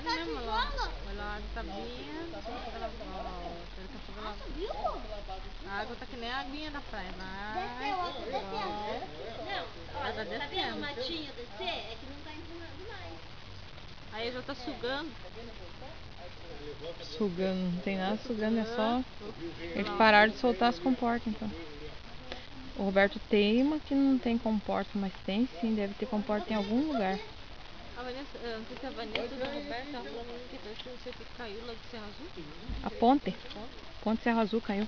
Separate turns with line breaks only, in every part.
água mesmo, olha a água tá vindo, daqui a pouco ela volta. A água tá que nem a aguinha da praia, vai,
Desceu, ó, tá descendo.
não,
Olha,
tá
tá vendo o
descendo.
matinho descer? É que não tá empurrando mais.
Aí já tá sugando.
Sugando, não tem nada sugando, é só eles pararam de soltar as comportas, então. O Roberto teima que não tem comporta, mas tem sim, deve ter comporta em algum lugar.
A Vanessa, não sei se a Vanessa ou o Roberto tava falando que parece que não sei o que caiu lá do Serra Azul.
A ponte? Ponte Serra Azul caiu.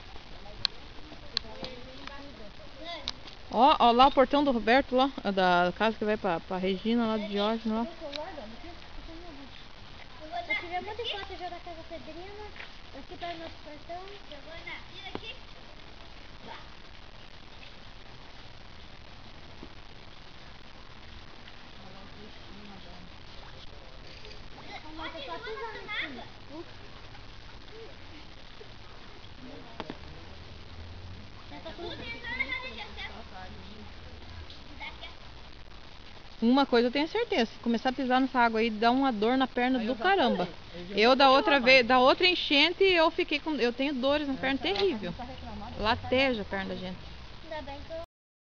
Ó lá o portão do Roberto, lá, da casa que vai pra Regina, lá de Diógenes, lá.
Eu tirei um monte de foto já da casa Pedrina. Aqui tá o nosso portão. Giovana, vira aqui.
Uma coisa eu tenho certeza, se começar a pisar nessa água aí, dá uma dor na perna do caramba. Eu da outra vez, da outra enchente, eu tenho dores na perna terrível. Lateja a perna da gente.